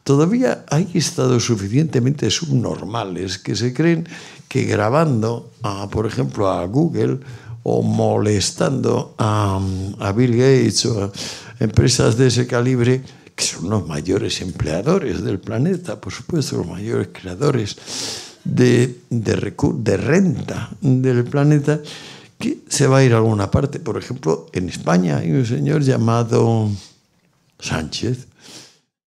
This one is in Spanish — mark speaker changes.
Speaker 1: todavía hay estados suficientemente subnormales que se creen que grabando, por ejemplo, a Google o molestando a Bill Gates o a empresas de ese calibre, que son los mayores empleadores del planeta, por supuesto, los mayores creadores de renta del planeta, que se va a ir a alguna parte. Por ejemplo, en España hay un señor llamado Sánchez,